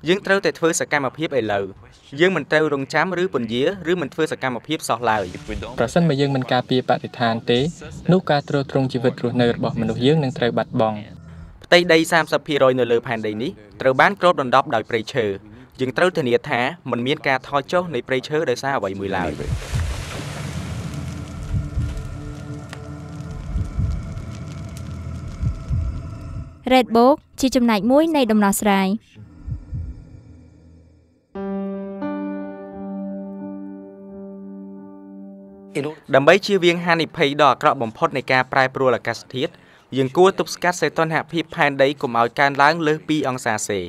យើងត្រូវតែធ្វើសកម្មភាពឥឡូវយើងមិនត្រូវរងចាំឬពន្យាឬមិនធ្វើសកម្មភាពសោះឡើយប្រសិនបើយើងមិនការពារបរិស្ថានទេនោះការទ្រទ្រង់ជីវិតរស់នៅរបស់មនុស្សយើងនឹងត្រូវបាត់បង់ផ្ទៃដី 30% នៅលើផែនដីនេះត្រូវបានគ្របដណ្ដប់ដោយព្រៃឈើយើងត្រូវធានាថាមិនមានការថយចុះនៃព្រៃឈើដោយសារអ្វីមួយឡើយ REDD ជាចំណែកមួយនៃដំណោះស្រាយដើម្បីជៀសវាងហានិភ័យដ៏អាក្រក់បំផុតនៃការប្រែប្រួលអាកាសធាតុយើងគួរទប់ស្កាត់សីតុណ្ហភាពផែនដីកុំឲ្យកើនឡើងលើស2អង្សាសេ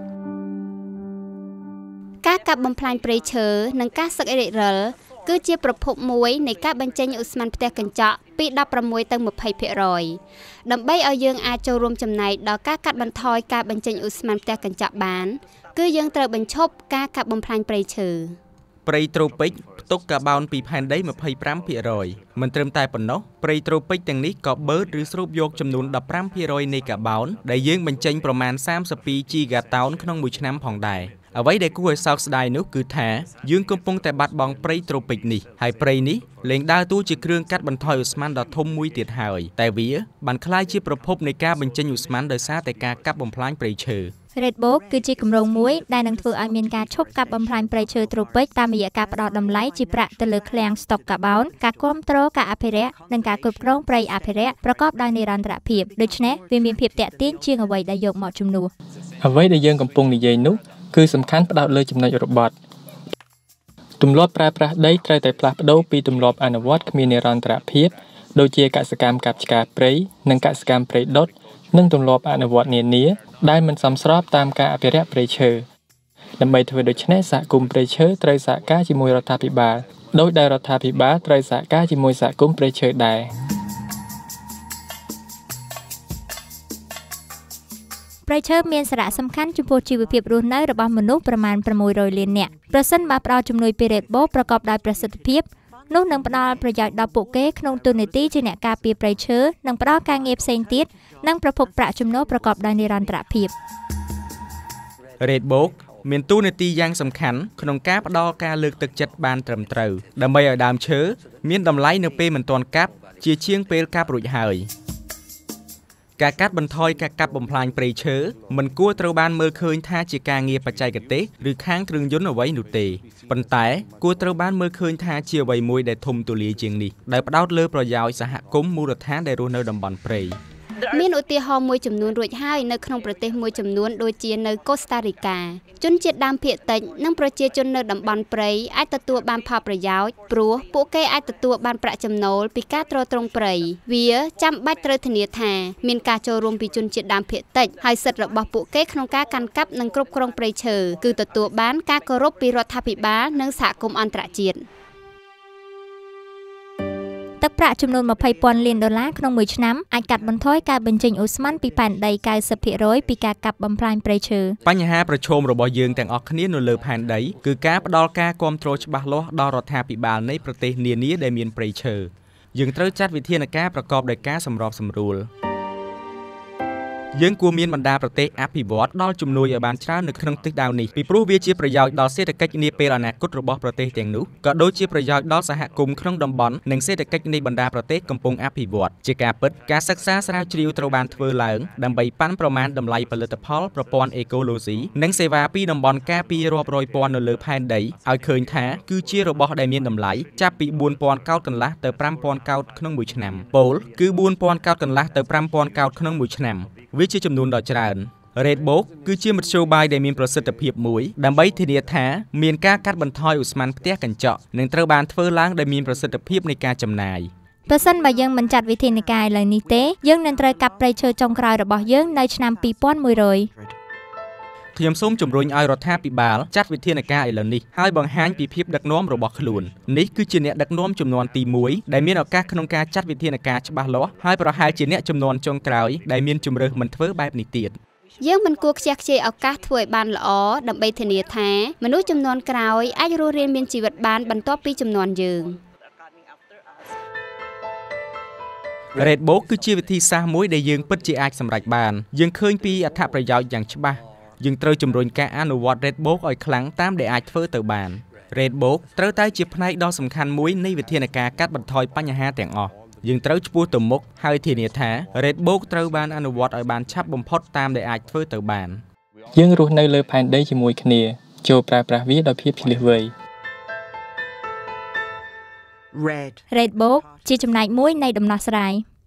ការកាប់បំផ្លាញព្រៃឈើនិងការសឹកអេរិចរិលគឺជាប្រភពមួយនៃការបញ្ចេញឧស្ម័នផ្ទះកញ្ចក់ពី16ទៅ 20% ដើម្បីឲ្យយើងអាចចូលរួមចំណែកដល់ការកាត់បន្ថយការបញ្ចេញឧស្ម័នផ្ទះកញ្ចក់បានគឺយើងត្រូវបញ្ឈប់ការកាប់បំផ្លាញព្រៃឈើព្រៃត្រូពិកផ្ទុកកាបូនពីផែនដី 25% មិនត្រឹមតែប៉ុណ្ណោះព្រៃត្រូពិកទាំងនេះក៏បឺតឬស្រូបយកចំនួន 15% នៃកាបូនដែលយើងបញ្ចេញប្រមាណ32 Gigatone ក្នុងមួយឆ្នាំផងដែរអ្វីដែលគួរឲ្យសោកស្ដាយនោះគឺថាយើងកំពុងតែបាត់បង់ព្រៃត្រូពិកនេះហើយព្រៃនេះលែងដើរតួជាគ្រឿងកាត់បន្ថយឧស្ម័នដ៏ធំមួយទៀតហើយតែវាបានក្លាយជាប្រភពនៃការបញ្ចេញឧស្ម័នដោយសារតែការកាប់បំផ្លាញព្រៃឈើ REDD គឺជាគម្រោងមួយដែលនឹងធ្វើឲ្យមានការឈប់កាប់បំផ្លាញព្រៃឈើត្រូពិកតាមរយៈការផ្តល់តម្លៃជាប្រាក់ទៅលើឃ្លាំងស្តុកកាបូនការគាំទ្រការអភិរក្សនិងការគ្រប់គ្រងព្រៃអភិរក្សប្រកបដោយនិរន្តរភាពដូច្នេះវាមានភាពតាក់ទាញជាងអ្វីដែលយកមកជំនួសអ្វីដែលយើងកំពុងនិយាយនោះគឺសំខាន់ផ្ដោតលើចំណុចរបត់ទម្លាប់ប្រើប្រាស់ដីត្រូវតែផ្លាស់ប្ដូរពីទម្លាប់អនុវត្តគ្មាននិរន្តរភាពដូចជាកសិកម្មកាប់ឆ្ការព្រៃនិងកសិកម្មព្រៃដុតនិងទម្លាប់អនុវត្តនានាដែលមិនសមស្របតាមការអភិរក្សព្រៃឈើដើម្បីធ្វើដូច្នេះសហគមន៍ព្រៃឈើត្រូវសហការជាមួយរដ្ឋាភិបាលដោយដែលរដ្ឋាភិបាលត្រូវសហការជាមួយសហគមន៍ព្រៃឈើដែរព្រៃឈើមានសារៈសំខាន់ចំពោះជីវភាពរស់នៅរបស់មនុស្សប្រមាណ600លាននាក់ប្រសិនបើផ្ដល់ជំនួយពីREDDប្រកបដោយប្រសិទ្ធភាពនោះនឹងផ្ដល់ប្រយោជន៍ដល់ពួកគេក្នុងទូនាទីជាអ្នកការពារព្រៃឈើនិងផ្ដល់ការងារផ្សេងទៀតនិងប្រភពប្រាក់ចំណូលប្រកបដោយនិរន្តរភាព REDDមានតួនាទីយ៉ាងសំខាន់ក្នុងការផ្ដល់ការលើកទឹកចិត្តបានត្រឹមត្រូវដើម្បីឲ្យដើមឈើមានតម្លៃនៅពេលមិនទាន់កាប់ជាជាងពេលកាប់រួចហើយការកាត់បន្ថយការកាប់បំផ្លាញព្រៃឈើមិនគួរត្រូវបានមើលឃើញថាជាការងារបច្ចេកទេសឬខាងគ្រឿងយន្តអ្វីនោះទេប៉ុន្តែគួរត្រូវបានមើលឃើញថាជាអ្វីមួយដែលធំទូលាយជាងនេះដែលផ្ដោតលើប្រយោជន៍សហគមន៍មូលដ្ឋានដែលរស់នៅតំបន់ព្រៃមានឧទាហរណ៍មួយចំនួនរួចហើយនៅក្នុងប្រទេសមួយចំនួនដូចជានៅកូស្តារីកាជនជាតិដើមភាគតិចនិងប្រជាជននៅតំបន់ព្រៃអាចទទួលបានផលប្រយោជន៍ព្រោះពួកគេអាចទទួលបានប្រាក់ចំណូលពីការទ្រទ្រង់ព្រៃវាចាំបាច់ត្រូវធានាថាមានការចូលរួមពីជនជាតិដើមភាគតិចហើយសិទ្ធិរបស់ពួកគេក្នុងការកាន់កាប់និងគ្រប់គ្រងព្រៃឈើគឺទទួលបានការគោរពពីរដ្ឋាភិបាលនិងសហគមន៍អន្តរជាតិទឹកប្រាក់ចំនួន$20,000 លានក្នុងមួយឆ្នាំអាចកាត់បន្ថយការបញ្ចេញឧស្ម័នពីផែនដី 90% ពីការកាប់បំផ្លាញព្រៃឈើបញ្ហាប្រឈមរបស់យើងទាំងអស់គ្នានៅលើផែនដីគឺការផ្ដល់ការគាំទ្រច្បាស់លាស់ដល់រដ្ឋាភិបាលនៃប្រទេសនានាដែលមានព្រៃឈើយើងត្រូវចាត់វិធានការប្រកបដោយការសម្របសម្រួលយើងគួរមានបណ្ដាប្រទេសអភិវឌ្ឍដល់ជំនួយឲ្យបានច្រើននៅក្នុងទិសដៅនេះពីព្រោះវាជាប្រយោជន៍ដល់សេដ្ឋកិច្ចនាពេលអនាគតរបស់ប្រទេសទាំងនោះក៏ដូចជាប្រយោជន៍ដល់សហគមន៍ក្នុងតំបន់និងសេដ្ឋកិច្ចនៃបណ្ដាប្រទេសកំពុងអភិវឌ្ឍជាការពិតការសិក្សាស្រាវជ្រាវត្រូវបានធ្វើឡើងដើម្បីប៉ាន់ប្រមាណតម្លៃផលិតផលប្រព័ន្ធអេកូឡូស៊ីនិងសេវាពីតំបន់ការពាររាប់រយពាន់នៅលើផែនដីឲ្យឃើញថាគឺជារបស់ដែលមានតម្លៃចាប់ពី4000កោតកន្លះទៅ5000កោតក្នុងមួយឆ្នាំពោលគឺ4000កោតកន្លះទៅ5000កោតក្នុងមួយឆ្នាំវាជាចំនួនដ៏ច្រើនREDD គឺជាមធ្យោបាយដែលមានប្រសិទ្ធភាពមួយដើម្បីធានាថាមានការកាត់បន្ថយឧស្ម័នផ្ទះកញ្ចក់និងត្រូវបានធ្វើឡើងដោយមានប្រសិទ្ធភាពនៃការចំណាយប្រសិនបើយើងមិនចាត់វិធានការឥឡូវនេះទេយើងនឹងត្រូវកាប់ព្រៃឈើចុងក្រោយរបស់យើងនៅឆ្នាំ2100 ខ្ញុំសូមជំរុញឲ្យរដ្ឋាភិបាលចាត់វិធានការឥឡូវនេះហើយបង្ហាញពីភាពដឹកនាំរបស់ខ្លួននេះគឺជាអ្នកដឹកនាំជំនាន់ទី1ដែលមានឱកាសក្នុងការចាត់វិធានការច្បាស់លាស់ហើយប្រហែលជាអ្នកជំនាន់ចុងក្រោយដែលមានជំរឿសមិនធ្វើបែបនេះទៀតយើងមិនគួរខ្ជះខ្ជាយឱកាសធ្វើឲ្យបានល្អដើម្បីធានាថាមនុស្សជំនាន់ក្រោយអាចរស់រានមានជីវិតបានបន្ទាប់ពីជំនាន់យើង REDD គឺជាវិធីសាស្ត្រមួយដែលយើងពិតជាអាចសម្រេចបានយើងឃើញពីអត្ថប្រយោជន៍យ៉ាងច្បាស់យើងត្រូវជំរុញការអនុវត្ត REDD បូកឲ្យខ្លាំងតាមដែលអាចធ្វើទៅបាន REDD បូកត្រូវតែជាផ្នែកដ៏សំខាន់មួយនៃវិធានការកាត់បន្ថយបញ្ហាទាំងអស់យើងត្រូវឆ្ពោះទៅមុខហើយធានាថា REDD បូកត្រូវបានអនុវត្តឲ្យបានឆាប់បំផុតតាមដែលអាចធ្វើទៅបានយើងរស់នៅលើផែនដីជាមួយគ្នាចូលប្រើប្រាស់វាដោយភាពឆ្លៀសវៃ REDD បូកជាចំណែកមួយនៃដំណោះស្រាយ